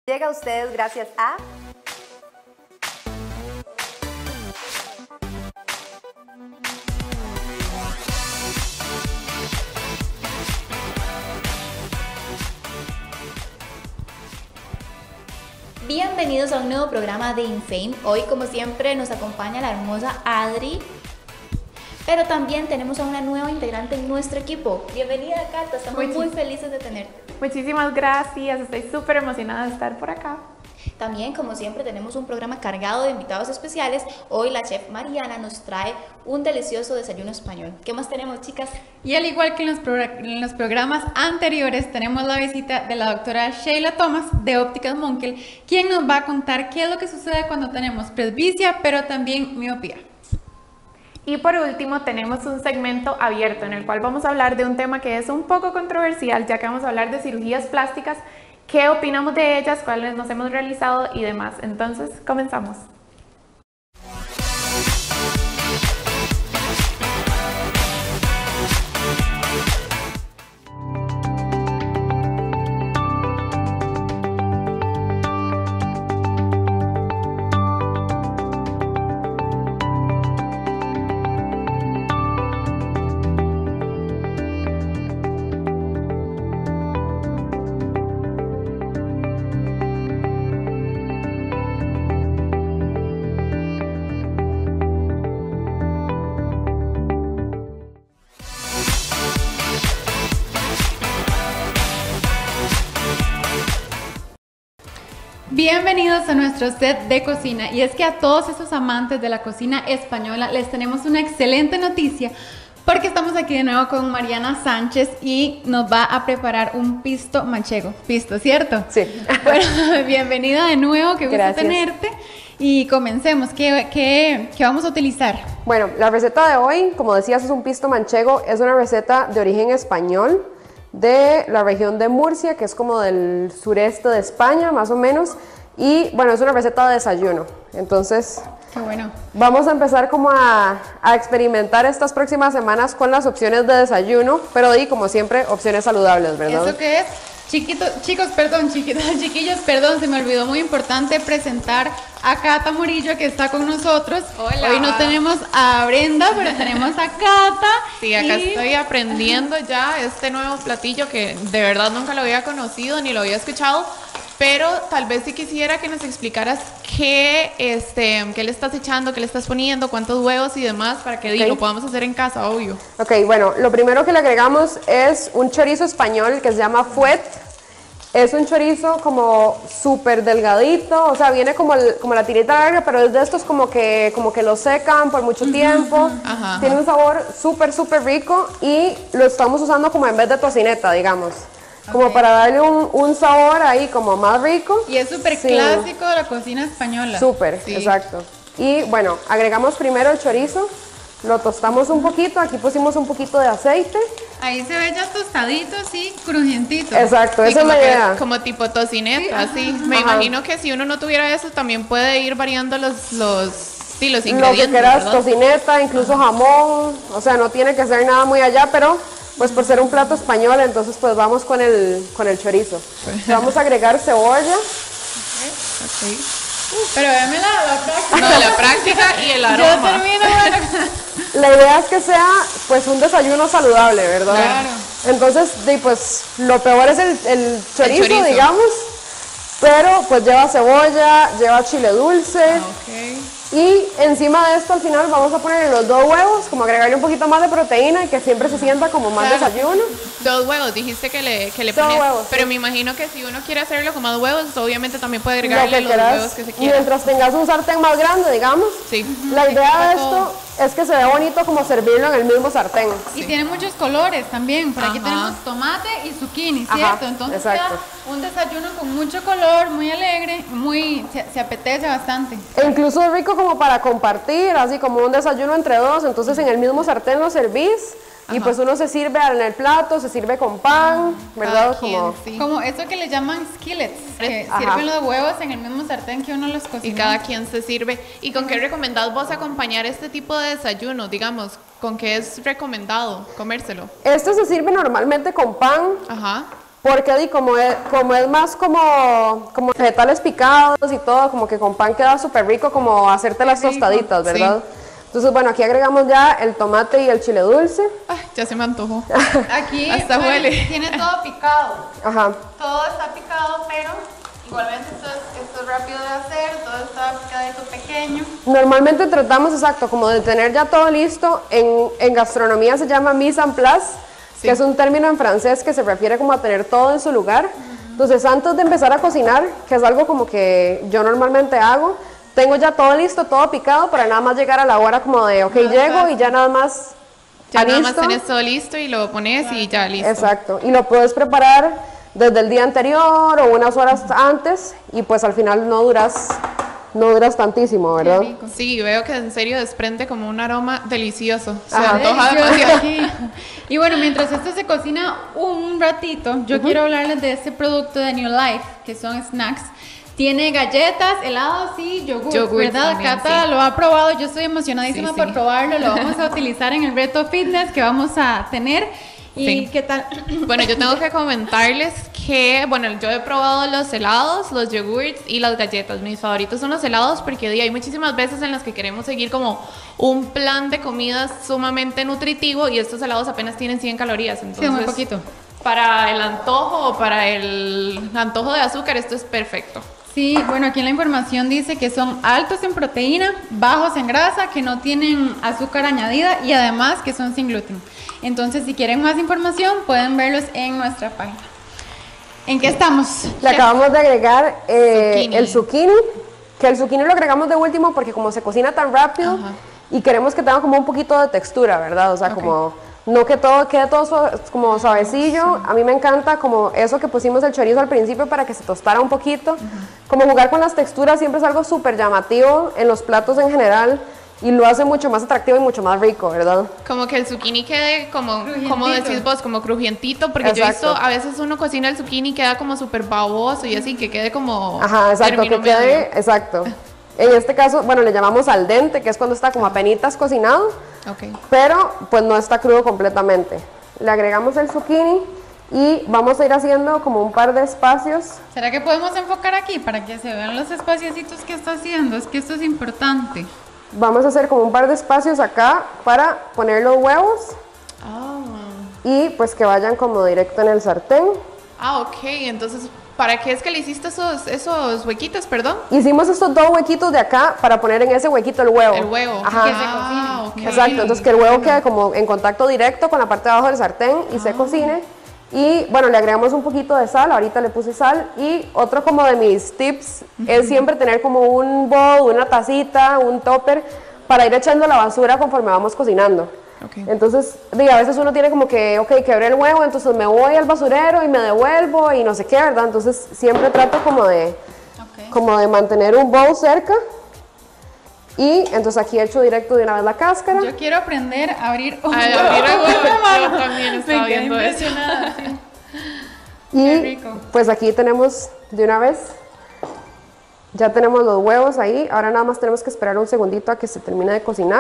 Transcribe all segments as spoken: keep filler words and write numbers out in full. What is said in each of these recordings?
Llega a ustedes gracias a... Bienvenidos a un nuevo programa de Infame. Hoy, como siempre, nos acompaña la hermosa Adri, pero también tenemos a una nueva integrante en nuestro equipo. Bienvenida, Cata, estamos Muchis muy felices de tenerte. Muchísimas gracias, estoy súper emocionada de estar por acá. También, como siempre, tenemos un programa cargado de invitados especiales. Hoy la chef Mariana nos trae un delicioso desayuno español. ¿Qué más tenemos, chicas? Y al igual que en los, en los programas anteriores, tenemos la visita de la doctora Sheila Thomas de Ópticas Monkel, quien nos va a contar qué es lo que sucede cuando tenemos presbicia, pero también miopía. Y por último tenemos un segmento abierto en el cual vamos a hablar de un tema que es un poco controversial, ya que vamos a hablar de cirugías plásticas, qué opinamos de ellas, cuáles nos hemos realizado y demás. Entonces, comenzamos. Bienvenidos a nuestro set de cocina, y es que a todos esos amantes de la cocina española les tenemos una excelente noticia, porque estamos aquí de nuevo con Mariana Sánchez y nos va a preparar un pisto manchego. Pisto, ¿cierto? Sí. Bueno, bienvenida de nuevo, qué gusto Gracias. tenerte. Y comencemos, ¿qué, qué, qué vamos a utilizar? Bueno, la receta de hoy, como decías, es un pisto manchego, es una receta de origen español, de la región de Murcia, que es como del sureste de España, más o menos, y bueno, es una receta de desayuno. Entonces, qué bueno. Vamos a empezar como a, a experimentar estas próximas semanas con las opciones de desayuno, pero y como siempre, opciones saludables, ¿verdad? ¿Eso qué es? Chiquitos, chicos, perdón, chiquitos, chiquillos, perdón, se me olvidó, muy importante presentar a Cata Murillo, que está con nosotros. Hola. Hoy no tenemos a Brenda, pero tenemos a Cata. Sí, acá y... estoy aprendiendo ya este nuevo platillo que de verdad nunca lo había conocido ni lo había escuchado, pero tal vez sí quisiera que nos explicaras qué, este, qué le estás echando, qué le estás poniendo, cuántos huevos y demás, para que Okay. lo podamos hacer en casa, obvio. Ok, bueno, lo primero que le agregamos es un chorizo español que se llama fuet. Es un chorizo como súper delgadito, o sea, viene como, el, como la tirita larga, pero es de estos como que, como que lo secan por mucho tiempo. Ajá, Tiene ajá. un sabor súper, súper rico y lo estamos usando como en vez de tocineta, digamos. Como Ok. para darle un, un sabor ahí como más rico. Y es súper Sí. clásico de la cocina española. Súper, Sí. exacto. Y bueno, agregamos primero el chorizo, lo tostamos un poquito, aquí pusimos un poquito de aceite. Ahí se ve ya tostaditos y crujientitos. Exacto, Sí, esa es como, la que- idea. como tipo tocineta, sí. Me Ajá. imagino que si uno no tuviera eso, también puede ir variando los, los, sí, los Lo ingredientes, que quieras, ¿verdad? tocineta, incluso jamón, o sea, no tiene que ser nada muy allá, pero pues por ser un plato español, entonces pues vamos con el, con el chorizo. Vamos a agregar cebolla, Sí. Pero véame la, la práctica. No, la práctica y el Yo aroma. termino, bueno. la idea es que sea pues un desayuno saludable, ¿verdad? Claro. Entonces, di, pues lo peor es el, el chorizo, chorizo. digamos, pero pues lleva cebolla, lleva chile dulce. Ok. Y encima de esto al final vamos a poner los dos huevos, como agregarle un poquito más de proteína y que siempre se sienta como más Claro. desayuno. Dos huevos, dijiste que le, que le Dos pones. huevos, pero sí. me imagino que si uno quiere hacerlo con más huevos, obviamente también puede Lo agregarle que los quieras, huevos que se quiera. mientras tengas un sartén más grande, digamos. Sí. La idea de todo. esto es que se vea bonito como servirlo en el mismo sartén. Y tiene muchos colores también. Por aquí Ajá. tenemos tomate y zucchini, Ajá, ¿cierto? Entonces exacto. queda un desayuno con mucho color, muy alegre, muy se, se apetece bastante. E incluso es rico como para compartir, así como un desayuno entre dos, entonces en el mismo sartén lo servís y Ajá. pues uno se sirve en el plato, se sirve con pan, ¿verdad? Cada quien, Como sí. Como eso que le llaman skillets, que Ajá. sirven los huevos en el mismo sartén que uno los cocina. Y cada quien se sirve. ¿Y con qué recomendás vos acompañar este tipo de desayuno? Digamos, ¿con qué es recomendado comérselo? Esto se sirve normalmente con pan, Ajá. Porque di, como, es, como es más como, como vegetales picados y todo, como que con pan queda súper rico como hacerte las tostaditas, ¿verdad? Sí. Entonces, bueno, aquí agregamos ya el tomate y el chile dulce. Ay, ya se me antojó. Aquí hasta bueno, huele. Tiene todo picado. Ajá. Todo está picado, pero igualmente esto es, esto es rápido de hacer, todo está picadito pequeño. Normalmente tratamos, exacto, como de tener ya todo listo. En, en gastronomía se llama mise en place, sí. que es un término en francés que se refiere como a tener todo en su lugar. Uh-huh. Entonces, antes de empezar a cocinar, que es algo como que yo normalmente hago, tengo ya todo listo, todo picado, para nada más llegar a la hora como de, ok, no, llego exacto. y ya nada más Ya nada listo. más tenés todo listo y lo pones claro. y ya listo. Exacto, y lo puedes preparar desde el día anterior o unas horas antes y pues al final no duras, no duras tantísimo, ¿verdad? Sí, veo que en serio desprende como un aroma delicioso, se Ajá. antoja demasiado. Y bueno, mientras esto se cocina un ratito, yo uh-huh. quiero hablarles de este producto de New Life, que son snacks. Tiene galletas, helados y yogur, yogur ¿verdad? También, Cata sí. lo ha probado, yo estoy emocionadísima sí, sí. por probarlo, lo vamos a utilizar en el reto fitness que vamos a tener. ¿Y sí. qué tal? Bueno, yo tengo que comentarles que, bueno, yo he probado los helados, los yogurts y las galletas. Mis favoritos son los helados porque hay muchísimas veces en las que queremos seguir como un plan de comidas sumamente nutritivo y estos helados apenas tienen cien calorías, entonces... Sí, muy poquito. Para el antojo o para el antojo de azúcar esto es perfecto. Sí, bueno, aquí en la información dice que son altos en proteína, bajos en grasa, que no tienen azúcar añadida y además que son sin gluten. Entonces, si quieren más información, pueden verlos en nuestra página. ¿En qué estamos? Le acabamos de agregar eh, zucchini. el zucchini, que el zucchini lo agregamos de último porque como se cocina tan rápido Ajá. y queremos que tenga como un poquito de textura, ¿verdad? O sea, okay. como... No que todo quede todo suave, como suavecillo. Sí. A mí me encanta como eso que pusimos el chorizo al principio para que se tostara un poquito. Uh-huh. Como jugar con las texturas siempre es algo súper llamativo en los platos en general y lo hace mucho más atractivo y mucho más rico, ¿verdad? Como que el zucchini quede como, como decís vos, como crujientito, porque exacto. yo he visto, a veces uno cocina el zucchini y queda como súper baboso y así, que quede como... Ajá, exacto, que quede, exacto. En este caso, bueno, le llamamos al dente, que es cuando está como apenitas cocinado, okay. pero pues no está crudo completamente. Le agregamos el zucchini y vamos a ir haciendo como un par de espacios. ¿Será que podemos enfocar aquí para que se vean los espaciositos que está haciendo? Es que esto es importante. Vamos a hacer como un par de espacios acá para poner los huevos oh. y pues que vayan como directo en el sartén. Ah, ok, entonces... ¿Para qué es que le hiciste esos, esos huequitos, perdón? Hicimos estos dos huequitos de acá para poner en ese huequito el huevo. El huevo. Ajá. Que se cocine. Okay. Exacto, entonces que el huevo quede como en contacto directo con la parte de abajo del sartén y ah. se cocine. Y bueno, le agregamos un poquito de sal, ahorita le puse sal. Y otro como de mis tips uh-huh. es siempre tener como un bowl, una tacita, un topper para ir echando la basura conforme vamos cocinando. Okay. Entonces, diga, a veces uno tiene como que, ok, quebré el huevo, entonces me voy al basurero y me devuelvo y no sé qué, ¿verdad? Entonces siempre trato como de, okay. como de mantener un bowl cerca. Y entonces aquí echo directo de una vez la cáscara. Yo quiero aprender a abrir un huevo. A abrir el huevo. Yo también estaba viendo eso. Sí. Y qué rico. Pues aquí tenemos de una vez, ya tenemos los huevos ahí. Ahora nada más tenemos que esperar un segundito a que se termine de cocinar.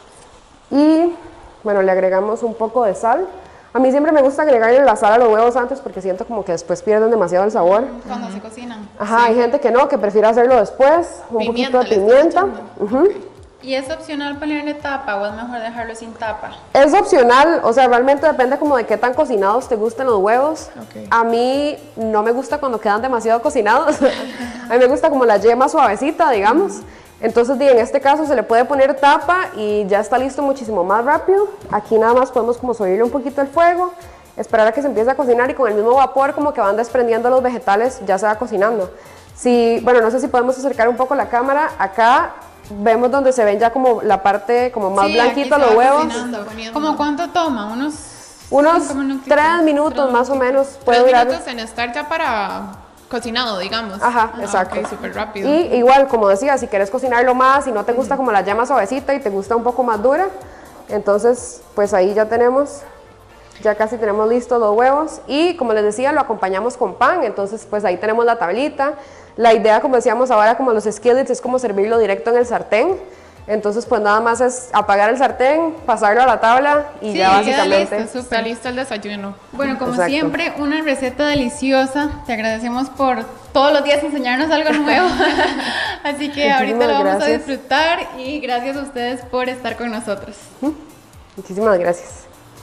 Y bueno, le agregamos un poco de sal. A mí siempre me gusta agregarle la sal a los huevos antes porque siento como que después pierden demasiado el sabor. Cuando se cocinan. Ajá, sí. Hay gente que no, que prefiere hacerlo después. Un pimienta, poquito de pimienta. Uh-huh. Okay. ¿Y es opcional ponerle tapa o es mejor dejarlo sin tapa? Es opcional, o sea, realmente depende como de qué tan cocinados te gusten los huevos. Okay. A mí no me gusta cuando quedan demasiado cocinados. A mí me gusta como la yema suavecita, digamos. Uh-huh. Entonces, en este caso se le puede poner tapa y ya está listo muchísimo más rápido. Aquí nada más podemos como subirle un poquito el fuego, esperar a que se empiece a cocinar y con el mismo vapor como que van desprendiendo los vegetales, ya se va cocinando. Si, bueno, no sé si podemos acercar un poco la cámara. Acá vemos donde se ven ya como la parte como más sí, blanquita los huevos. ¿Cómo cuánto toma? Unos... Unos tres minutos tres más o menos. Puede tres durar. minutos en estar ya para... cocinado, digamos. Ajá, ah, exacto. Okay, súper rápido. Y igual, como decía, si quieres cocinarlo más y no te gusta uh-huh. como la llama suavecita y te gusta un poco más dura, entonces pues ahí ya tenemos, ya casi tenemos listos los huevos y como les decía, lo acompañamos con pan, entonces pues ahí tenemos la tablita. La idea, como decíamos ahora, como los skillets, es como servirlo directo en el sartén. Entonces pues nada más es apagar el sartén, pasarlo a la tabla y Sí, ya queda básicamente. listo, Está listo el desayuno. Bueno, como Exacto. siempre, una receta deliciosa. Te agradecemos por todos los días enseñarnos algo nuevo. Así que ahorita Muchísimas lo vamos a gracias. disfrutar y gracias a ustedes por estar con nosotros. Muchísimas gracias.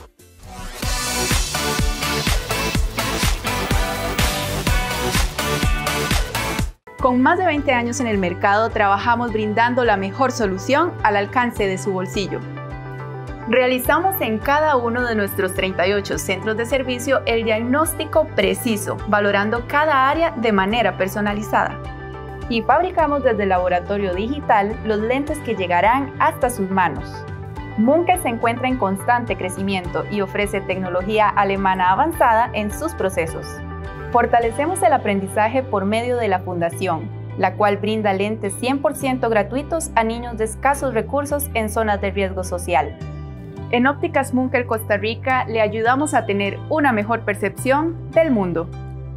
Con más de veinte años en el mercado, trabajamos brindando la mejor solución al alcance de su bolsillo. Realizamos en cada uno de nuestros treinta y ocho centros de servicio el diagnóstico preciso, valorando cada área de manera personalizada. Y fabricamos desde el laboratorio digital los lentes que llegarán hasta sus manos. Munkel se encuentra en constante crecimiento y ofrece tecnología alemana avanzada en sus procesos. Fortalecemos el aprendizaje por medio de la Fundación, la cual brinda lentes cien por ciento gratuitos a niños de escasos recursos en zonas de riesgo social. En Ópticas Munkel Costa Rica le ayudamos a tener una mejor percepción del mundo.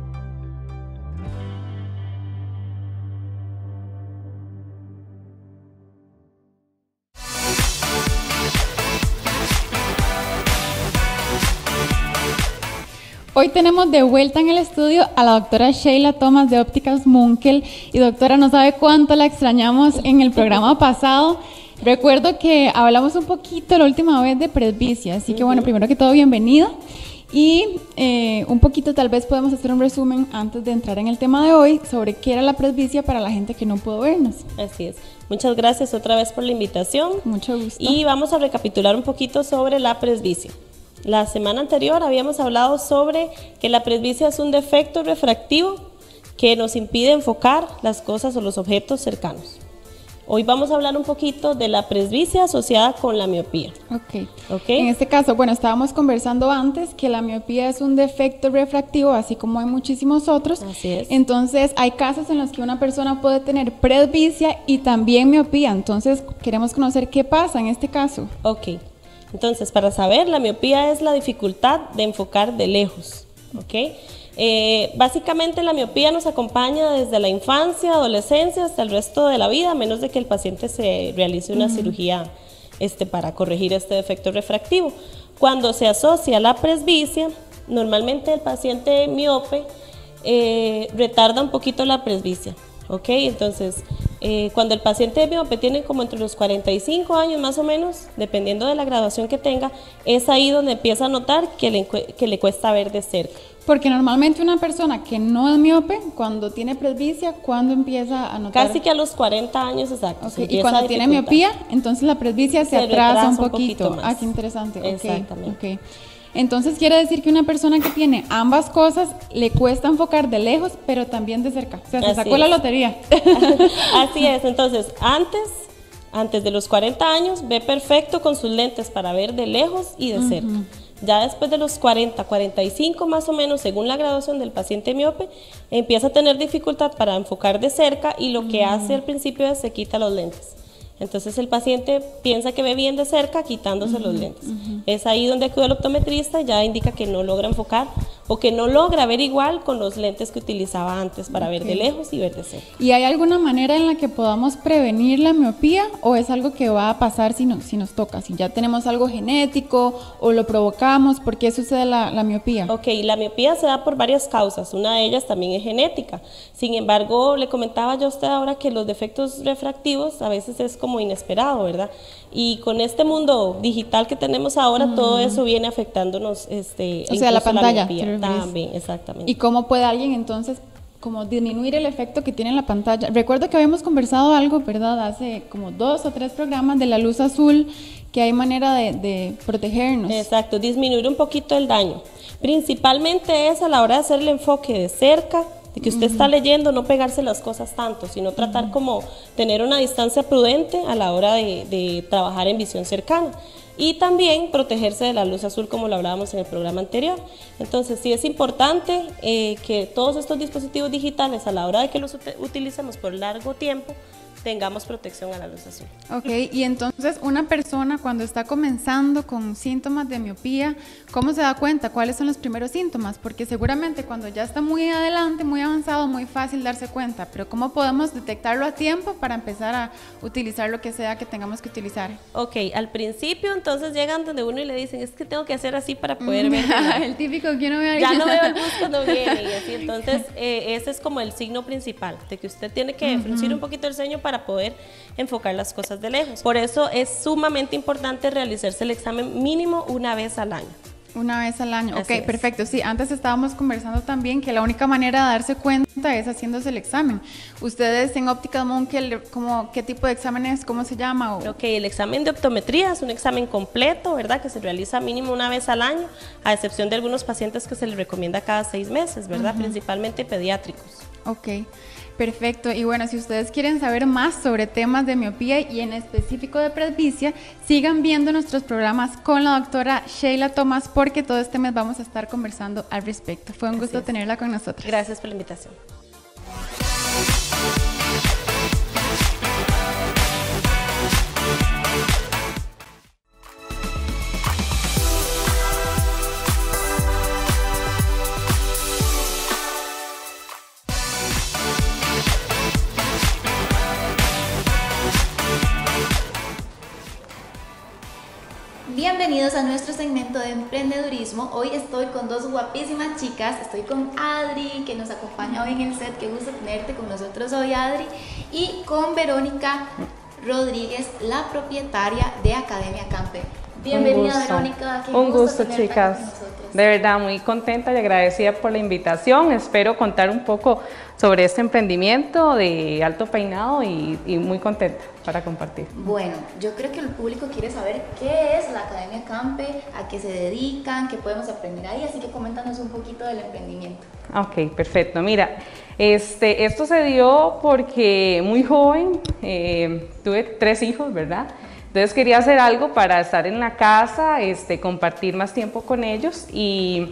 Hoy tenemos de vuelta en el estudio a la doctora Sheila Thomas de Ópticas Munkel. Y doctora, no sabe cuánto la extrañamos en el programa pasado. Recuerdo que hablamos un poquito la última vez de presbicia, así que bueno, primero que todo, bienvenida. Y eh, un poquito tal vez podemos hacer un resumen antes de entrar en el tema de hoy sobre qué era la presbicia para la gente que no pudo vernos. Así es. Muchas gracias otra vez por la invitación. Mucho gusto. Y vamos a recapitular un poquito sobre la presbicia. La semana anterior habíamos hablado sobre que la presbicia es un defecto refractivo que nos impide enfocar las cosas o los objetos cercanos. Hoy vamos a hablar un poquito de la presbicia asociada con la miopía. Okay. Ok. En este caso, bueno, estábamos conversando antes que la miopía es un defecto refractivo, así como hay muchísimos otros. Así es. Entonces, hay casos en los que una persona puede tener presbicia y también miopía. Entonces, queremos conocer qué pasa en este caso. Ok. Entonces, para saber, la miopía es la dificultad de enfocar de lejos. Ok. Eh, básicamente la miopía nos acompaña desde la infancia, adolescencia hasta el resto de la vida, a menos de que el paciente se realice una uh-huh. cirugía este, para corregir este defecto refractivo. Cuando se asocia a la presbicia, normalmente el paciente miope eh, retarda un poquito la presbicia. ¿Ok? Entonces, eh, cuando el paciente miope tiene como entre los cuarenta y cinco años más o menos, dependiendo de la graduación que tenga, es ahí donde empieza a notar que le, que le cuesta ver de cerca. Porque normalmente una persona que no es miope, cuando tiene presbicia, ¿cuándo empieza a notar? Casi que a los cuarenta años, exacto. Okay. Y cuando tiene miopía, entonces la presbicia se, se atrasa un poquito. Un poquito ah, qué interesante. Exactamente. Okay. Okay. Entonces quiere decir que una persona que tiene ambas cosas le cuesta enfocar de lejos, pero también de cerca. O sea, se Así sacó es. la lotería. Así es. Entonces, antes, antes de los cuarenta años, ve perfecto con sus lentes para ver de lejos y de cerca. Uh-huh. Ya después de los cuarenta, cuarenta y cinco más o menos, según la graduación del paciente miope, empieza a tener dificultad para enfocar de cerca y lo que uh-huh. hace al principio es se quita los lentes. Entonces el paciente piensa que ve bien de cerca quitándose uh-huh, los lentes. Uh-huh. Es ahí donde acude el optometrista, ya indica que no logra enfocar o que no logra ver igual con los lentes que utilizaba antes para okay. ver de lejos y ver de cerca. ¿Y hay alguna manera en la que podamos prevenir la miopía o es algo que va a pasar si, no, si nos toca? Si ya tenemos algo genético o lo provocamos, ¿por qué sucede la, la miopía? Ok, la miopía se da por varias causas, una de ellas también es genética. Sin embargo, le comentaba yo a usted ahora que los defectos refractivos a veces es como inesperado, ¿verdad? Y con este mundo digital que tenemos ahora, mm. todo eso viene afectándonos. Este, o sea, la pantalla. La también, exactamente. ¿Y cómo puede alguien entonces como disminuir el efecto que tiene en la pantalla? Recuerdo que habíamos conversado algo, ¿verdad? Hace como dos o tres programas de la luz azul, que hay manera de, de protegernos. Exacto, disminuir un poquito el daño. Principalmente es a la hora de hacer el enfoque de cerca, de que usted uh-huh. está leyendo, no pegarse las cosas tanto, sino tratar uh-huh. como tener una distancia prudente a la hora de, de trabajar en visión cercana. y también protegerse de la luz azul como lo hablábamos en el programa anterior. Entonces sí es importante eh, que todos estos dispositivos digitales a la hora de que los ut- utilicemos por largo tiempo tengamos protección a la luz azul. Ok, y entonces una persona cuando está comenzando con síntomas de miopía, ¿cómo se da cuenta? ¿Cuáles son los primeros síntomas? Porque seguramente cuando ya está muy adelante, muy avanzado, muy fácil darse cuenta, pero ¿cómo podemos detectarlo a tiempo para empezar a utilizar lo que sea que tengamos que utilizar? Ok, al principio entonces llegan donde uno y le dicen, es que tengo que hacer así para poder ver. El típico que uno ve ahí. Ya no veo el bus cuando viene y así, entonces eh, ese es como el signo principal, de que usted tiene que uh-huh. fruncir un poquito el ceño para poder enfocar las cosas de lejos. Por eso es sumamente importante realizarse el examen mínimo una vez al año. Una vez al año, Así ok, es. perfecto. Sí, antes estábamos conversando también que la única manera de darse cuenta es haciéndose el examen. Ustedes en Óptica Monkel, ¿cómo, qué tipo de examen es? ¿Cómo se llama? O... Ok, el examen de optometría es un examen completo, ¿verdad? Que se realiza mínimo una vez al año, a excepción de algunos pacientes que se les recomienda cada seis meses, ¿verdad? Uh-huh. Principalmente pediátricos. Ok. Perfecto, y bueno, si ustedes quieren saber más sobre temas de miopía y en específico de presbicia, sigan viendo nuestros programas con la doctora Sheila Tomás, porque todo este mes vamos a estar conversando al respecto. Fue un Así gusto es. tenerla con nosotros. Gracias por la invitación. Bienvenidos a nuestro segmento de emprendedurismo. Hoy estoy con dos guapísimas chicas. Estoy con Adri, que nos acompaña hoy en el set. Qué gusto tenerte con nosotros hoy, Adri. Y con Verónica Rodríguez, la propietaria de Academia Campe. Bienvenida, Verónica. Qué Un gusto, gusto, chicas. con nosotros. De verdad, muy contenta y agradecida por la invitación. Espero contar un poco sobre este emprendimiento de alto peinado y, y muy contenta para compartir. Bueno, yo creo que el público quiere saber qué es la Academia Campe, a qué se dedican, qué podemos aprender ahí, así que coméntanos un poquito del emprendimiento. Ok, perfecto. Mira, este, esto se dio porque muy joven, eh, tuve tres hijos, ¿verdad? Entonces quería hacer algo para estar en la casa, este, compartir más tiempo con ellos y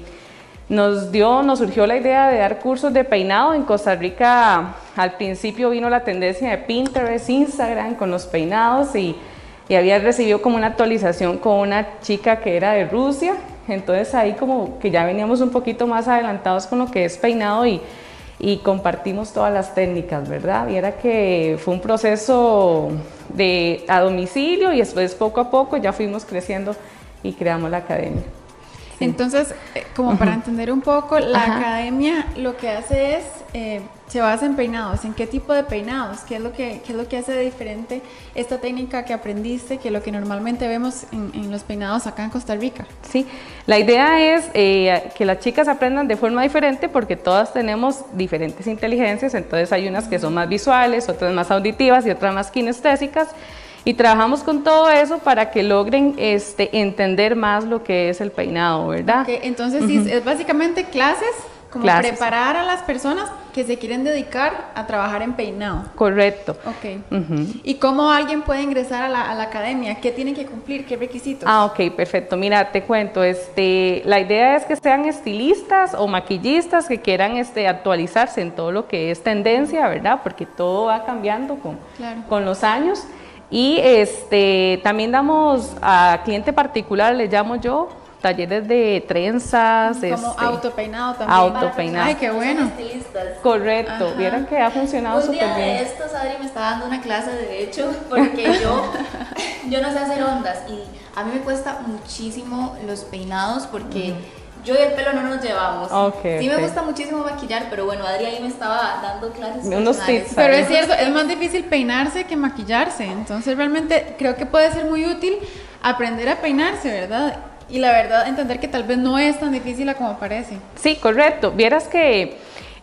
nos dio, nos surgió la idea de dar cursos de peinado. En Costa Rica al principio vino la tendencia de Pinterest, Instagram con los peinados y, y había recibido como una actualización con una chica que era de Rusia, entonces ahí como que ya veníamos un poquito más adelantados con lo que es peinado y y compartimos todas las técnicas, ¿verdad? Y era que fue un proceso de a domicilio y después poco a poco ya fuimos creciendo y creamos la academia. Sí. Entonces, como uh-huh. para entender un poco, la Ajá. academia lo que hace es, eh, se basa en peinados. ¿En qué tipo de peinados? ¿Qué es lo que, qué es lo que hace de diferente esta técnica que aprendiste que lo que normalmente vemos en, en los peinados acá en Costa Rica? Sí, la idea es eh, que las chicas aprendan de forma diferente porque todas tenemos diferentes inteligencias, entonces hay unas que son más visuales, otras más auditivas y otras más kinestésicas. Y trabajamos con todo eso para que logren este, entender más lo que es el peinado, ¿verdad? Okay, entonces uh-huh. sí, es básicamente clases, como clases. preparar a las personas que se quieren dedicar a trabajar en peinado. Correcto. Ok. Uh-huh. ¿Y cómo alguien puede ingresar a la, a la academia? ¿Qué tienen que cumplir? ¿Qué requisitos? Ah, ok, perfecto. Mira, te cuento, este, la idea es que sean estilistas o maquillistas que quieran este, actualizarse en todo lo que es tendencia, ¿verdad? Porque todo va cambiando con, claro. con los años. Y este, también damos a cliente particular, le llamo yo, talleres de trenzas. Como este, autopeinado también. Autopeinado. Ay, qué bueno. Correcto, Ajá. Vieron que ha funcionado súper bien. Un día de estos, Adri me está dando una clase de hecho, porque yo, yo no sé hacer ondas y a mí me cuesta muchísimo los peinados porque... Uh-huh. Yo y el pelo no nos llevamos. Okay, sí okay. me gusta muchísimo maquillar, pero bueno, Adri ahí me estaba dando clases. Unos tips. Pero es cierto, es más difícil peinarse que maquillarse. Entonces realmente creo que puede ser muy útil aprender a peinarse, ¿verdad? Y la verdad entender que tal vez no es tan difícil como parece. Sí, correcto. Vieras que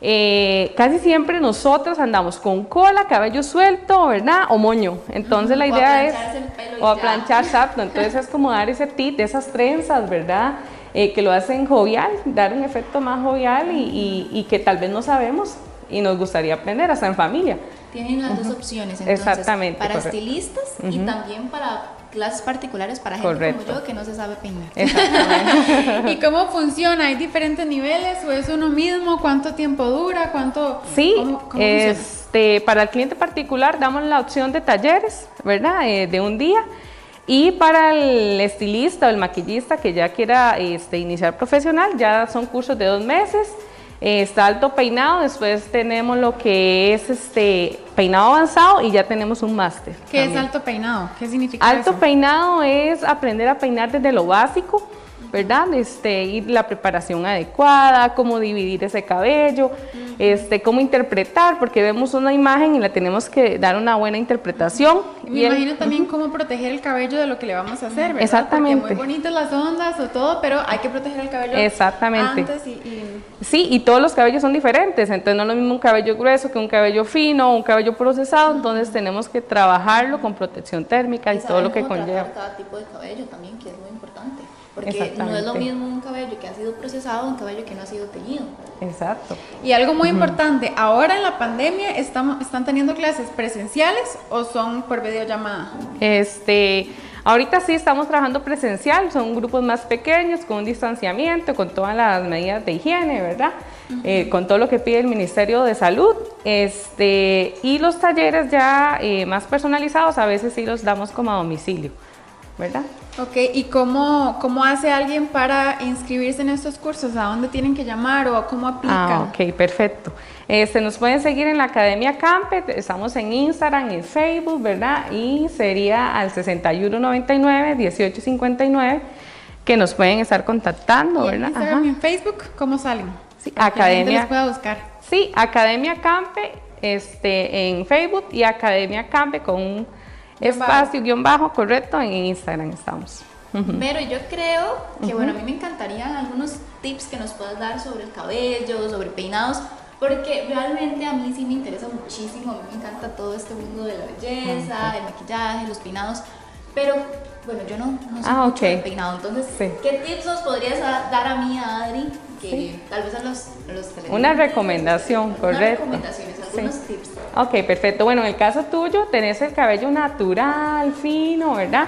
eh, casi siempre nosotros andamos con cola, cabello suelto, ¿verdad? O moño. Entonces uh-huh. la idea es... El pelo o a planchar, exacto. Entonces es como dar ese tip de esas trenzas, ¿verdad? Eh, que lo hacen jovial, dar un efecto más jovial y, y, y que tal vez no sabemos y nos gustaría aprender hasta en familia. Tienen las uh-huh. dos opciones, entonces, exactamente, para correcto. estilistas uh-huh. y también para clases particulares para gente Correcto. como yo que no se sabe peinar. Exactamente. ¿Y cómo funciona? ¿Hay diferentes niveles o es uno mismo? ¿Cuánto tiempo dura? ¿Cuánto? Sí, ¿cómo, cómo funciona? este, para el cliente particular damos la opción de talleres, ¿verdad? Eh, de un día. Y para el estilista o el maquillista que ya quiera este, iniciar profesional, ya son cursos de dos meses. Eh, está alto peinado, después tenemos lo que es este peinado avanzado y ya tenemos un máster. ¿Qué también. es alto peinado? ¿Qué significa Alto eso? peinado es aprender a peinar desde lo básico, ¿verdad? Este, y la preparación adecuada, cómo dividir ese cabello, uh-huh. este, cómo interpretar, porque vemos una imagen y la tenemos que dar una buena interpretación. Me y imagino el, también uh-huh. cómo proteger el cabello de lo que le vamos a hacer, ¿verdad? Exactamente. Porque muy bonitas las ondas o todo, pero hay que proteger el cabello Exactamente. antes y, y... Sí, y todos los cabellos son diferentes, entonces no es lo mismo un cabello grueso que un cabello fino, un cabello procesado, uh-huh. entonces tenemos que trabajarlo con protección térmica y, y todo lo que conlleva. Cada tipo de cabello también, que es muy importante. Porque no es lo mismo un cabello que ha sido procesado a un cabello que no ha sido teñido. Exacto. Y algo muy uh-huh. importante, ahora en la pandemia, ¿estamos, ¿están teniendo clases presenciales o son por videollamada? Este, ahorita sí estamos trabajando presencial, son grupos más pequeños, con un distanciamiento, con todas las medidas de higiene, ¿verdad? Uh-huh. Eh, con todo lo que pide el Ministerio de Salud. Este, y los talleres ya eh, más personalizados, a veces sí los damos como a domicilio, ¿verdad? Ok, ¿y cómo, cómo hace alguien para inscribirse en estos cursos? ¿A dónde tienen que llamar o cómo aplican? Ah, ok, perfecto. Este, nos pueden seguir en la Academia Campe, estamos en Instagram, en Facebook, ¿verdad? Y sería al sesenta y uno noventa y nueve, dieciocho cincuenta y nueve que nos pueden estar contactando, ¿Y ¿verdad? en Instagram Ajá. y en Facebook cómo salen? Sí, Para que la gente Academia. los pueda buscar. Sí, Academia Campe este, en Facebook y Academia Campe con un espacio, guión bajo, correcto, en Instagram estamos. Pero yo creo que, Uh-huh. bueno, a mí me encantarían algunos tips que nos puedas dar sobre el cabello, sobre peinados, porque realmente a mí sí me interesa muchísimo, a mí me encanta todo este mundo de la belleza, uh-huh. el maquillaje, los peinados, pero bueno, yo no, no sé ah, mucho okay. de peinado, entonces, sí. ¿qué tips nos podrías dar a mí, a Adri? Que sí. tal vez a los, a los Una recomendación, unas correcto. recomendaciones, algunos sí. tips. Ok, perfecto. Bueno, en el caso tuyo, tenés el cabello natural, fino, ¿verdad?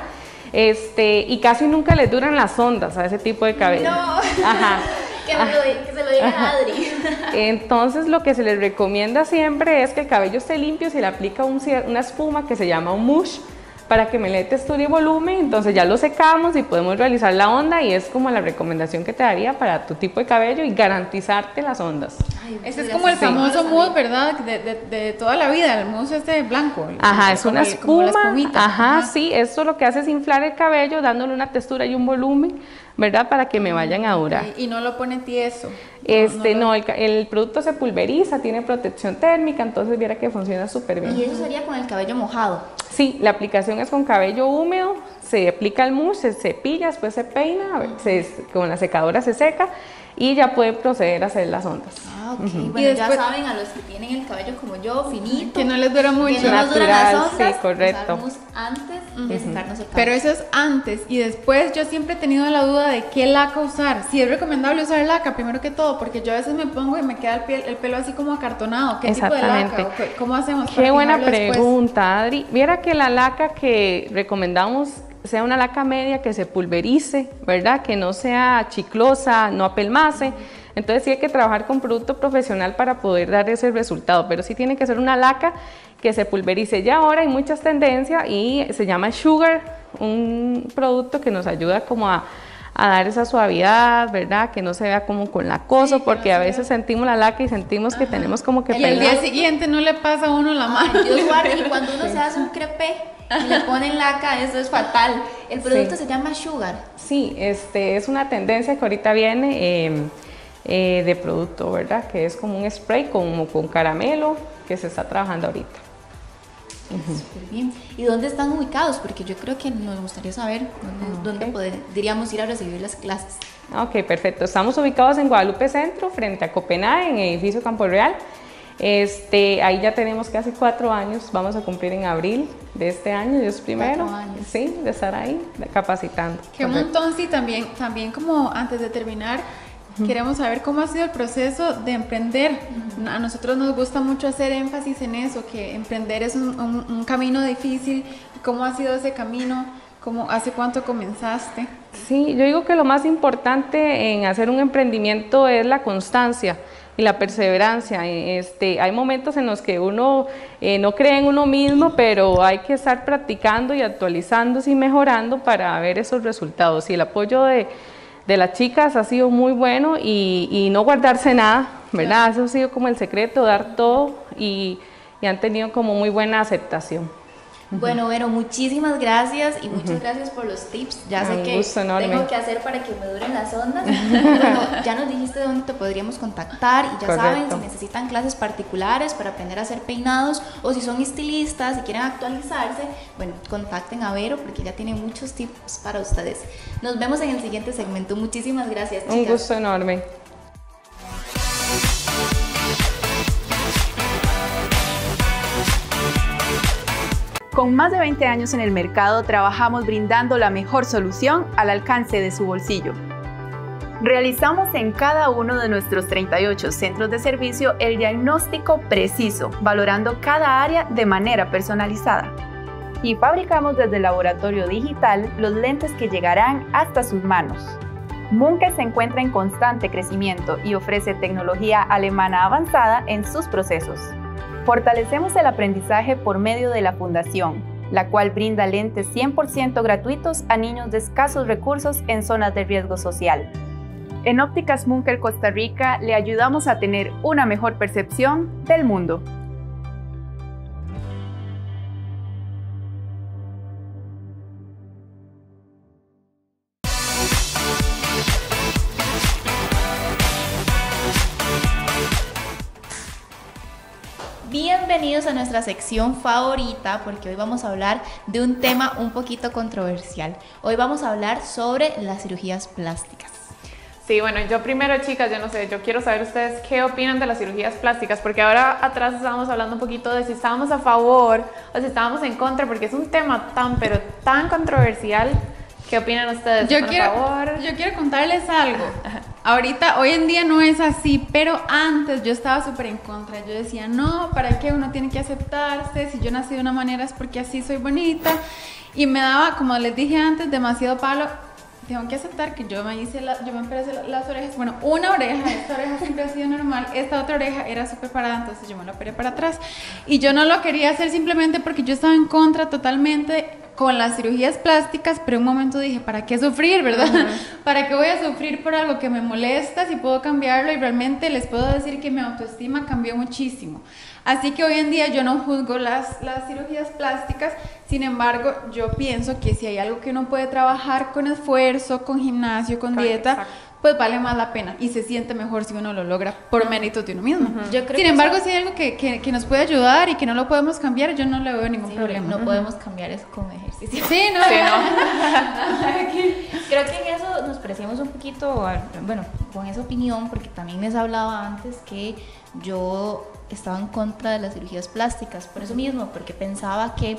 Este, y casi nunca les duran las ondas a ese tipo de cabello. No, Ajá. que, me lo, que se lo diga a Adri. Entonces, lo que se les recomienda siempre es que el cabello esté limpio, se le aplica un, una espuma que se llama un mousse, para que me le dé textura y volumen, entonces ya lo secamos y podemos realizar la onda y es como la recomendación que te daría para tu tipo de cabello y garantizarte las ondas. Ay, ese es como el famoso sí. mousse, ¿verdad? De, de, de toda la vida, el mousse este blanco. Ajá, es una espuma, espumita. Ajá, ajá, sí, esto lo que hace es inflar el cabello dándole una textura y un volumen, ¿verdad? Para que me vayan a durar. Okay. Y no lo pone tieso. Este, no, no, no, lo... el, el producto se pulveriza, tiene protección térmica, entonces viera que funciona súper bien. Y eso sería con el cabello mojado. Sí, la aplicación es con cabello húmedo, se aplica el mousse, se cepilla, después se peina, se, con la secadora se seca y ya puede proceder a hacer las ondas. Ah, ok. Uh-huh. Bueno, y después, ya saben, a los que tienen el cabello como yo, finito, que no les dura mucho. Que no natural, duran las ondas, sí, correcto. Usar mousse antes uh-huh. de secarnos el cabello. Pero eso es antes y después yo siempre he tenido la duda de qué laca usar. Si es recomendable usar laca, primero que todo, porque yo a veces me pongo y me queda el, piel, el pelo así como acartonado. ¿Qué tipo de laca? ¿Qué, ¿Cómo hacemos? Qué buena pregunta, Adri. Viera que la laca que recomendamos sea una laca media que se pulverice, ¿verdad? Que no sea chiclosa, no apelmace. Entonces sí hay que trabajar con producto profesional para poder dar ese resultado, pero sí tiene que ser una laca que se pulverice. Ya ahora hay muchas tendencias y se llama Sugar, un producto que nos ayuda como a, a dar esa suavidad, ¿verdad? Que no se vea como con lacoso, sí, porque no a veces vea. sentimos la laca y sentimos Ajá. que tenemos como que... Y el día siguiente no le pasa a uno la mano. Ay, Dios guarde, y cuando uno sí. se hace un crepé y le ponen laca, eso es fatal. El producto sí. se llama Sugar. Sí, este, es una tendencia que ahorita viene... Eh, Eh, de producto, ¿verdad? Que es como un spray como con caramelo que se está trabajando ahorita. Uh-huh. Súper bien. ¿Y dónde están ubicados? Porque yo creo que nos gustaría saber dónde, okay. dónde podríamos ir a recibir las clases. Ok, perfecto. Estamos ubicados en Guadalupe Centro, frente a Copenhague, en el edificio Campo Real. Este, ahí ya tenemos casi cuatro años, vamos a cumplir en abril de este año, Dios primero, cuatro años. Sí, de estar ahí, de capacitando. Qué correcto. Montón, sí, también, también como antes de terminar, queremos saber cómo ha sido el proceso de emprender. Uh-huh. A nosotros nos gusta mucho hacer énfasis en eso, que emprender es un, un, un camino difícil. ¿Cómo ha sido ese camino? ¿Cómo, ¿Hace cuánto comenzaste? Sí, yo digo que lo más importante en hacer un emprendimiento es la constancia y la perseverancia. Este, hay momentos en los que uno eh, no cree en uno mismo, pero hay que estar practicando y actualizándose y mejorando para ver esos resultados. Y el apoyo de, de las chicas ha sido muy bueno y, y no guardarse nada, ¿verdad? Eso ha sido como el secreto, dar todo y, y han tenido como muy buena aceptación. Bueno, Vero, muchísimas gracias y muchas gracias por los tips. Ya sé que tengo que hacer para que me duren las ondas. Bueno, ya nos dijiste dónde te podríamos contactar y ya Correcto. Saben, si necesitan clases particulares para aprender a hacer peinados o si son estilistas y quieren actualizarse, bueno, contacten a Vero porque ya tiene muchos tips para ustedes. Nos vemos en el siguiente segmento. Muchísimas gracias, chicas. Un gusto enorme. Con más de veinte años en el mercado, trabajamos brindando la mejor solución al alcance de su bolsillo. Realizamos en cada uno de nuestros treinta y ocho centros de servicio el diagnóstico preciso, valorando cada área de manera personalizada. Y fabricamos desde el laboratorio digital los lentes que llegarán hasta sus manos. Munke se encuentra en constante crecimiento y ofrece tecnología alemana avanzada en sus procesos. Fortalecemos el aprendizaje por medio de la Fundación, la cual brinda lentes cien por ciento gratuitos a niños de escasos recursos en zonas de riesgo social. En Ópticas Munke Costa Rica le ayudamos a tener una mejor percepción del mundo. Bienvenidos a nuestra sección favorita porque hoy vamos a hablar de un tema un poquito controversial. Hoy vamos a hablar sobre las cirugías plásticas. Sí, bueno, yo primero, chicas, yo no sé, yo quiero saber ustedes qué opinan de las cirugías plásticas, porque ahora atrás estábamos hablando un poquito de si estábamos a favor o si estábamos en contra, porque es un tema tan, pero tan controversial. ¿Qué opinan ustedes? Yo quiero, favor? yo quiero contarles algo. Ahorita, hoy en día no es así, pero antes yo estaba súper en contra. Yo decía, no, ¿para qué uno tiene que aceptarse? Si yo nací de una manera es porque así soy bonita. Y me daba, como les dije antes, demasiado palo. Tengo que aceptar que yo me hice, la, yo me operé las orejas. Bueno, una oreja, esta oreja siempre ha sido normal. Esta otra oreja era súper parada, entonces yo me la operé para atrás. Y yo no lo quería hacer simplemente porque yo estaba en contra totalmente con las cirugías plásticas, pero en un momento dije, ¿para qué sufrir, verdad? Uh-huh. ¿Para qué voy a sufrir por algo que me molesta si puedo cambiarlo? Y realmente les puedo decir que mi autoestima cambió muchísimo. Así que hoy en día yo no juzgo las, las cirugías plásticas, sin embargo, yo pienso que si hay algo que uno puede trabajar con esfuerzo, con gimnasio, con dieta, exacto, pues vale más la pena y se siente mejor si uno lo logra por mérito de uno mismo. Uh-huh. Yo creo Sin embargo, eso... si hay algo que, que, que nos puede ayudar y que no lo podemos cambiar, yo no le veo ningún sí, problema. No uh-huh. podemos cambiar eso con ejercicio. Sí, no. Sí, no. Creo que en eso nos parecíamos un poquito, bueno, con esa opinión, porque también les hablaba antes que yo estaba en contra de las cirugías plásticas, por eso mismo, porque pensaba que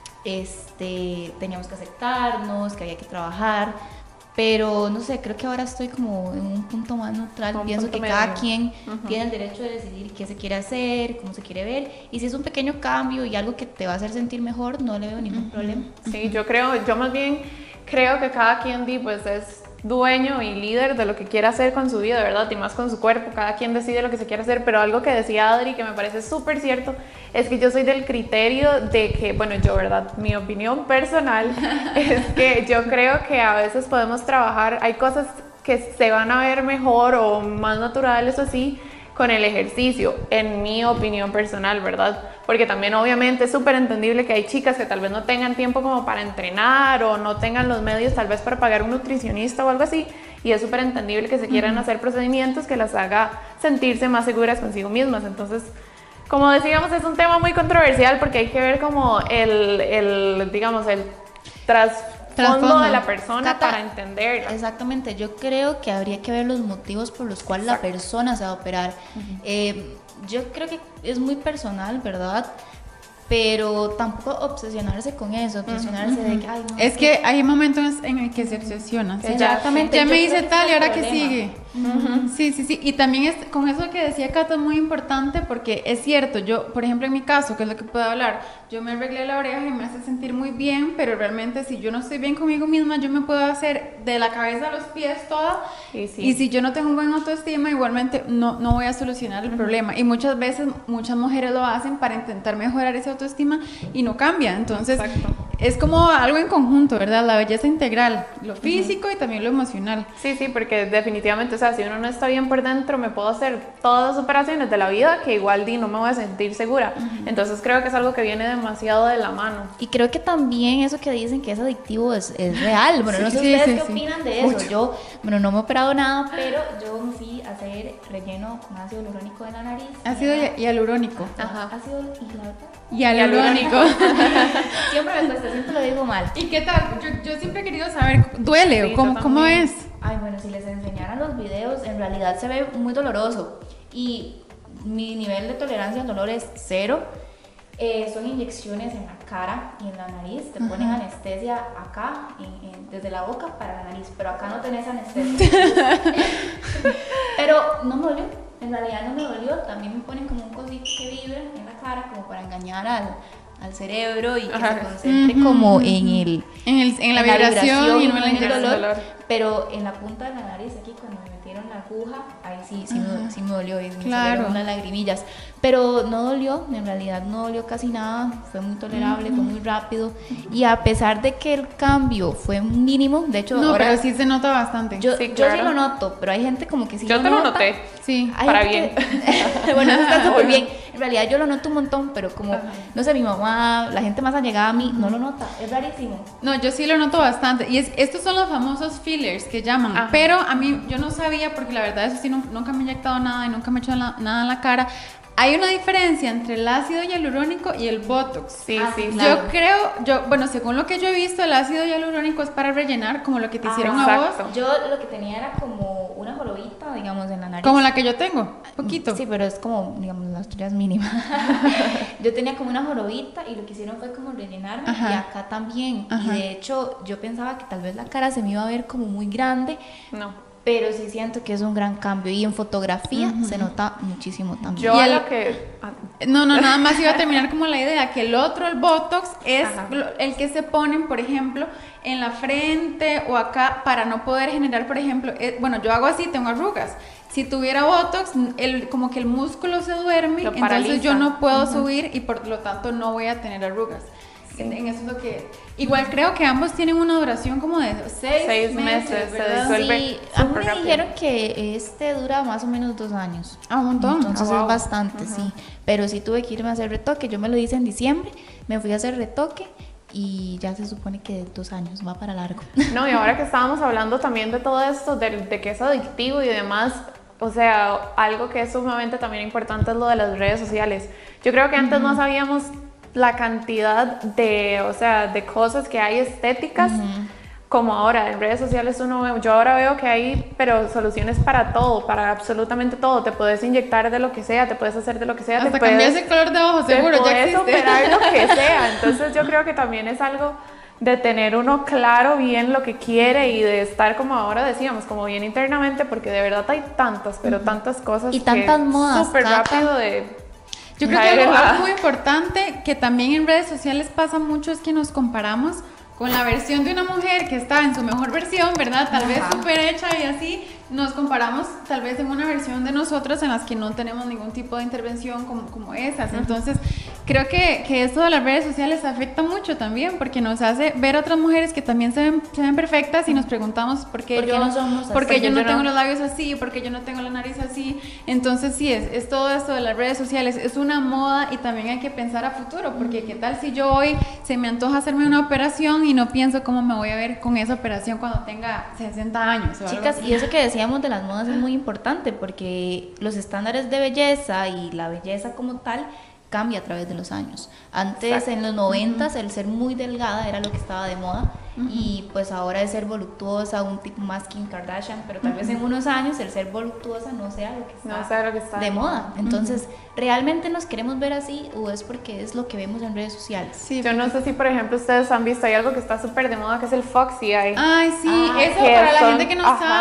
este, teníamos que aceptarnos, que había que trabajar. Pero no sé, creo que ahora estoy como en un punto más neutral. Un Pienso que medio. Cada quien uh-huh. tiene el derecho de decidir qué se quiere hacer, cómo se quiere ver. Y si es un pequeño cambio y algo que te va a hacer sentir mejor, no le veo ningún uh-huh. problema. Sí, yo creo, yo más bien creo que cada quien pues es dueño y líder de lo que quiera hacer con su vida, ¿verdad? Y más con su cuerpo, cada quien decide lo que se quiere hacer, pero algo que decía Adri que me parece súper cierto es que yo soy del criterio de que, bueno, yo, ¿verdad? Mi opinión personal es que yo creo que a veces podemos trabajar, hay cosas que se van a ver mejor o más naturales o así con el ejercicio, en mi opinión personal, ¿verdad? Porque también obviamente es súper entendible que hay chicas que tal vez no tengan tiempo como para entrenar o no tengan los medios tal vez para pagar un nutricionista o algo así, y es súper entendible que se quieran uh-huh. hacer procedimientos que las haga sentirse más seguras consigo mismas. Entonces, como decíamos, es un tema muy controversial porque hay que ver como el, el digamos, el trasfondo de la persona Cata, para entender. Exactamente, yo creo que habría que ver los motivos por los cuales Exacto. la persona se va a operar. Uh-huh. eh, yo creo que es muy personal, ¿verdad? Pero tampoco obsesionarse con eso, obsesionarse uh-huh. de que, ay, no, es que hay momentos en el que se obsesiona. ¿sí? Exactamente. Ya me hice tal y ahora que sigue. Sí, sí, sí. Y también es, con eso que decía Cata es muy importante porque es cierto, yo, por ejemplo, en mi caso, que es lo que puedo hablar, yo me arreglé la oreja y me hace sentir muy bien, pero realmente si yo no estoy bien conmigo misma, yo me puedo hacer de la cabeza a los pies toda. Sí, sí. Y si yo no tengo un buen autoestima, igualmente no, no voy a solucionar el problema. Y muchas veces, muchas mujeres lo hacen para intentar mejorar esa autoestima y no cambia. Entonces, Exacto. es como algo en conjunto, ¿verdad? La belleza integral, lo físico y también lo emocional. Sí, sí, porque definitivamente, o sea, si uno no está bien por dentro, me puedo hacer todas las operaciones de la vida que igual di, no me voy a sentir segura. Entonces creo que es algo que viene demasiado de la mano. Y creo que también eso que dicen que es adictivo es, es real. Bueno, no sé Sí, ustedes sí, qué sí. opinan de eso. Yo, bueno, no me he operado nada, pero yo me fui a hacer relleno con ácido hialurónico de la nariz. Ácido Y- hialurónico. Ajá. Ácido hialurónico. Hialurónico. Siempre me cuesta, siempre lo digo mal. ¿Y qué tal? Yo, yo siempre he querido saber, ¿duele? Sí, o ¿Cómo, yo ¿Cómo también. es? Ay, bueno, si les enseñaran los videos, en realidad se ve muy doloroso. Y mi nivel de tolerancia al dolor es cero. Eh, son inyecciones en la cara y en la nariz. Te ponen anestesia acá, en- en- desde la boca para la nariz. Pero acá no tenés anestesia. Pero no me dolió. En realidad no me dolió. También me ponen como un cosito que vibra en la cara, como para engañar al, al cerebro y que Ajá. se concentre como en el... En, el, en la en vibración y no en la en el inyección. dolor, dolor. pero en la punta de la nariz, aquí cuando me metieron la aguja, ahí sí, sí, me, sí me dolió y me Claro. salieron unas lagrimillas, pero no dolió, en realidad no dolió casi nada, fue muy tolerable, fue muy rápido, y a pesar de que el cambio fue mínimo, de hecho No, ahora pero sí se nota bastante. yo, Sí, yo claro. sí lo noto, pero hay gente como que sí Yo lo te lo nota. noté. Sí. Hay Para gente que- bueno, eso está súper bien. En realidad yo lo noto un montón, pero como, no sé, mi mamá, la gente más allegada a mí, no lo nota. Es rarísimo. No, yo sí lo noto bastante. Y es, estos son los famosos fillers que llaman. Ajá. Pero a mí, yo no sabía, porque la verdad eso sí, no- nunca me he inyectado nada y nunca me he hecho la- nada en la cara. Hay una diferencia entre el ácido hialurónico y el Botox. Sí, Ah, sí, sí, sí. claro. Yo creo, yo, bueno, según lo que yo he visto, el ácido hialurónico es para rellenar, como lo que te Ah, hicieron a vos. exacto. Yo lo que tenía era como una jorobita, digamos, en la nariz. Como la que yo tengo, poquito. Sí, pero es como, digamos, las tuyas mínimas. Yo tenía como una jorobita y lo que hicieron fue como rellenarme Ajá. y acá también. Ajá. Y de hecho, yo pensaba que tal vez la cara se me iba a ver como muy grande, No. pero sí siento que es un gran cambio. Y en fotografía se nota muchísimo también. Yo Y a el- lo que... ah, No, no, nada más iba a terminar como la idea, que el otro, el Botox, es Ajá. lo- el que se ponen, por ejemplo, en la frente o acá para no poder generar, por ejemplo, eh, bueno, yo hago así, tengo arrugas. Si tuviera Botox, el, como que el músculo se duerme, Lo entonces paraliza. yo no puedo subir y por lo tanto no voy a tener arrugas. En, en eso es lo que... Igual creo que ambos tienen una duración como de seis, Seis meses, meses, se ¿verdad? disuelve. Sí, a mí súper me rápido. dijeron que este dura más o menos dos años. Ah, un montón. Entonces Ah, wow. es bastante, sí. Pero sí tuve que irme a hacer retoque. Yo me lo hice en diciembre, me fui a hacer retoque y ya se supone que dos años, va para largo. No, y ahora que estábamos hablando también de todo esto, de, de que es adictivo y demás, o sea, algo que es sumamente también importante es lo de las redes sociales. Yo creo que antes no sabíamos la cantidad de, o sea, de cosas que hay estéticas, como ahora en redes sociales uno ve, yo ahora veo que hay, pero soluciones para todo, para absolutamente todo. Te puedes inyectar de lo que sea, te puedes hacer de lo que sea, Hasta te puedes, cambiarse el color de ojos, seguro, te ya puedes existe. operar lo que sea. Entonces yo creo que también es algo de tener uno claro bien lo que quiere y de estar como ahora decíamos, como bien internamente, porque de verdad hay tantas, pero tantas cosas Y tantas que modas, súper Cata. rápido de Yo creo que caer algo, en la- algo muy importante que también en redes sociales pasa mucho es que nos comparamos con la versión de una mujer que está en su mejor versión, ¿verdad? Tal vez súper hecha y así, nos comparamos tal vez en una versión de nosotros en las que no tenemos ningún tipo de intervención como, como esas. Entonces, creo que, que esto de las redes sociales afecta mucho también porque nos hace ver a otras mujeres que también se ven, se ven perfectas y nos preguntamos por qué, ¿Por qué yo, no somos así? por qué Porque yo no yo no- tengo los labios así, por qué yo no tengo la nariz así. Entonces, sí, es, es todo esto de las redes sociales, es una moda y también hay que pensar a futuro porque qué tal si yo hoy se me antoja hacerme una operación y no pienso cómo me voy a ver con esa operación cuando tenga sesenta años o algo Chicas, así. y eso que decíamos de las modas es muy importante porque los estándares de belleza y la belleza como tal cambia a través de los años. Antes, Exacto. en los noventas, el ser muy delgada era lo que estaba de moda y pues ahora el ser voluptuosa, un tipo más Kim Kardashian, pero tal vez en unos años el ser voluptuosa no sea lo que está, No sea lo que está de moda. Entonces, ¿realmente nos queremos ver así o es porque es lo que vemos en redes sociales? Sí, Yo no sé si, por ejemplo, ustedes han visto, hay algo que está súper de moda que es el Foxy Eye. Ay, sí, Ah, eso que para la son- gente que no ajá. sabe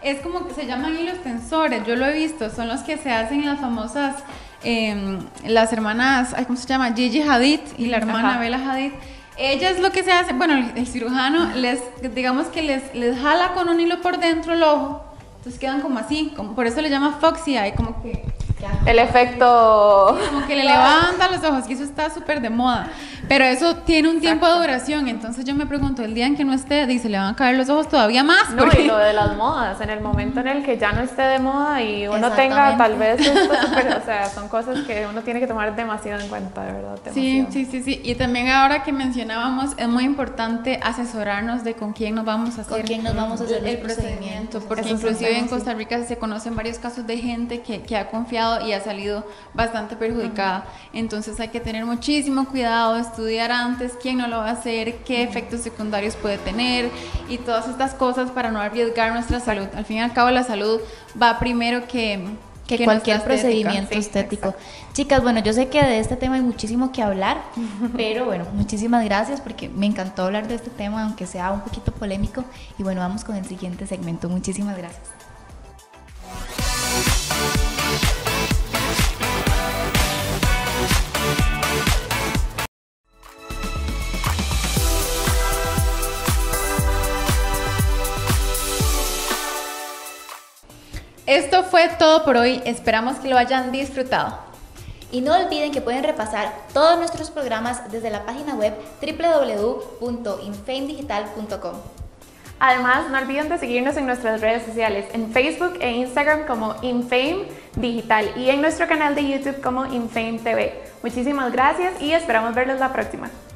es como que se llaman hilos tensores, yo lo he visto, son los que se hacen las famosas, eh, las hermanas, ay, ¿cómo se llama? Gigi Hadid y la hermana Ajá. Bella Hadid. Ellas lo que se hace, bueno, el, el cirujano les, digamos que les, les jala con un hilo por dentro el ojo, entonces quedan como así, como, por eso le llama Foxy Eye, como que... El efecto... Como que le levanta los ojos, y eso está súper de moda. Pero eso tiene un tiempo de duración, entonces yo me pregunto, el día en que no esté, dice, le van a caer los ojos todavía más. No, porque... y lo de las modas, en el momento en el que ya no esté de moda y uno tenga Exactamente. tal vez esto súper, o sea, son cosas que uno tiene que tomar demasiado en cuenta, de verdad. Sí, Demasiado. sí, sí, sí. Y también ahora que mencionábamos, es muy importante asesorarnos de con quién nos vamos a hacer, Con quién nos vamos a hacer el los procedimiento, procedimientos. porque Eso es inclusive un tema, en sí. Costa Rica se conocen varios casos de gente que, que ha confiado y ha salido bastante perjudicada. Entonces hay que tener muchísimo cuidado, estudiar antes quién no lo va a hacer, qué efectos secundarios puede tener y todas estas cosas para no arriesgar nuestra salud. Al fin y al cabo la salud va primero que, que, que cualquier nuestra estética. procedimiento Sí, estético. exacto. Chicas, bueno, yo sé que de este tema hay muchísimo que hablar, pero bueno, muchísimas gracias porque me encantó hablar de este tema, aunque sea un poquito polémico. Y bueno, vamos con el siguiente segmento. Muchísimas gracias. Esto fue todo por hoy, esperamos que lo hayan disfrutado. Y no olviden que pueden repasar todos nuestros programas desde la página web doble u doble u doble u punto infame digital punto com. Además, no olviden de seguirnos en nuestras redes sociales, en Facebook e Instagram como Infame Digital y en nuestro canal de YouTube como Infame T V. Muchísimas gracias y esperamos verlos la próxima.